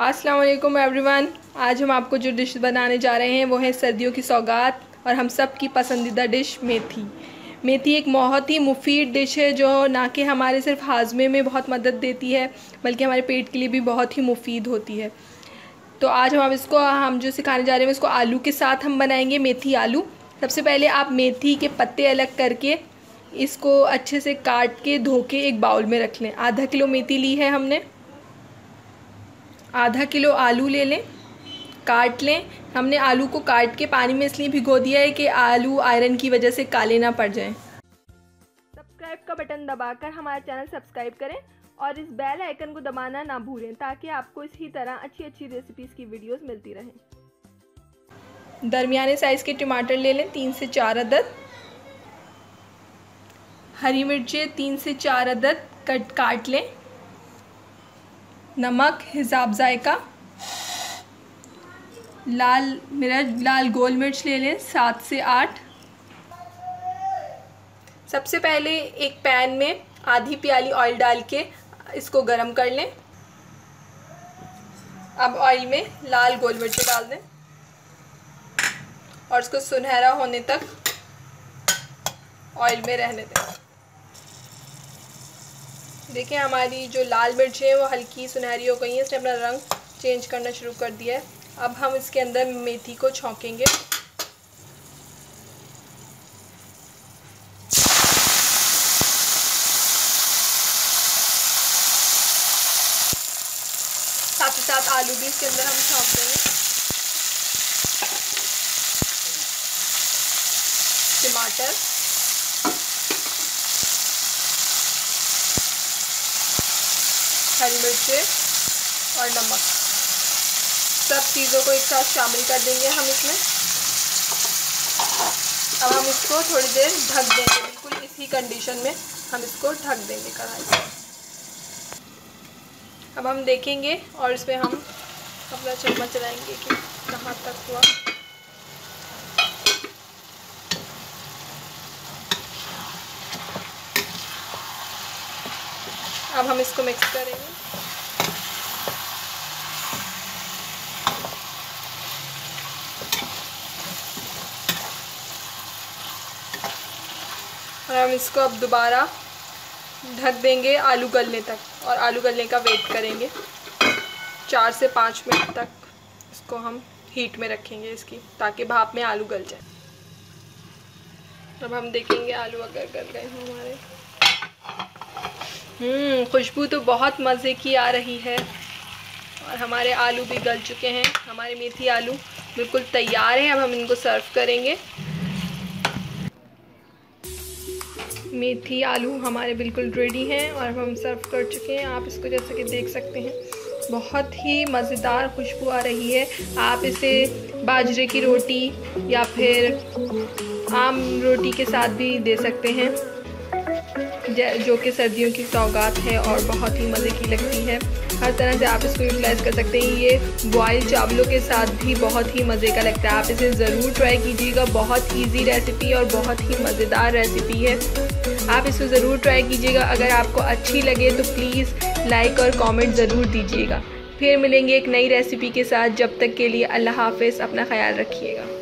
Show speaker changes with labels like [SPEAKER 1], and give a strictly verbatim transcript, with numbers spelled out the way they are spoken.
[SPEAKER 1] अस्सलाम वालेकुम एवरीवन। आज हम आपको जो डिश बनाने जा रहे हैं वो है सर्दियों की सौगात और हम सब की पसंदीदा डिश मेथी। मेथी एक बहुत ही मुफीद डिश है जो ना कि हमारे सिर्फ हाजमे में बहुत मदद देती है बल्कि हमारे पेट के लिए भी बहुत ही मुफीद होती है। तो आज हम इसको हम जो सिखाने जा रहे हैं इसको आलू के साथ हम बनाएंगे, मेथी आलू। सबसे पहले आप मेथी के पत्ते अलग करके इसको अच्छे से काट के धो के एक बाउल में रख लें। आधा किलो मेथी ली है हमने। आधा किलो आलू ले लें, काट लें। हमने आलू को काट के पानी में इसलिए भिगो दिया है कि आलू आयरन की वजह से काले ना पड़ जाएं। सब्सक्राइब का बटन दबाकर हमारा चैनल सब्सक्राइब करें और इस बेल आइकन को दबाना ना भूलें ताकि आपको इसी तरह अच्छी अच्छी रेसिपीज़ की वीडियोस मिलती रहें। दरमियाने साइज़ के टमाटर ले लें, तीन से चार अदद। हरी मिर्चें तीन से चार अदद कट काट लें। नमक हिसाब जायका। लाल मिर्च लाल गोल मिर्च ले लें, सात से आठ। सबसे पहले एक पैन में आधी प्याली ऑयल डाल के इसको गरम कर लें। अब ऑयल में लाल गोल मिर्च डाल दें और इसको सुनहरा होने तक ऑयल में रहने दें। देखिए हमारी जो लाल मिर्च है वो हल्की सुनहरी हो गई है, इसने अपना रंग चेंज करना शुरू कर दिया है। अब हम इसके अंदर मेथी को छौंकेंगे। साथ ही साथ आलू भी इसके अंदर हम छौंक देंगे। टमाटर, हरी मिर्चें और नमक, सब चीज़ों को एक साथ शामिल कर देंगे हम इसमें। अब हम इसको थोड़ी देर ढक देंगे, बिल्कुल इसी कंडीशन में हम इसको ढक देंगे कढ़ाई से। अब हम देखेंगे और इसमें हम अपना चम्मच चलाएंगे कि कहाँ तक हुआ। अब हम इसको मिक्स करेंगे। और हम इसको अब दोबारा ढक देंगे आलू गलने तक और आलू गलने का वेट करेंगे। चार से पाँच मिनट तक इसको हम हीट में रखेंगे इसकी, ताकि भाप में आलू गल जाए। अब हम देखेंगे आलू अगर गल गए हों हमारे। हम्म खुशबू तो बहुत मज़े की आ रही है और हमारे आलू भी गल चुके हैं। हमारे मेथी आलू बिल्कुल तैयार हैं। अब हम इनको सर्व करेंगे। मेथी आलू हमारे बिल्कुल रेडी हैं और हम सर्व कर चुके हैं। आप इसको जैसे कि देख सकते हैं बहुत ही मज़ेदार खुशबू आ रही है। आप इसे बाजरे की रोटी या फिर आम रोटी के साथ भी दे सकते हैं, जो कि सर्दियों की सौगात है और बहुत ही मज़े की लगती है। हर तरह से आप इसको यूटिलाइज़ कर सकते हैं। ये बॉयल चावलों के साथ भी बहुत ही मज़े का लगता है। आप इसे ज़रूर ट्राई कीजिएगा। बहुत इजी रेसिपी और बहुत ही मज़ेदार रेसिपी है। आप इसे ज़रूर ट्राई कीजिएगा। अगर आपको अच्छी लगे तो प्लीज़ लाइक और कमेंट ज़रूर दीजिएगा। फिर मिलेंगे एक नई रेसिपी के साथ। जब तक के लिए अल्लाह हाफ़िज़, अपना ख्याल रखिएगा।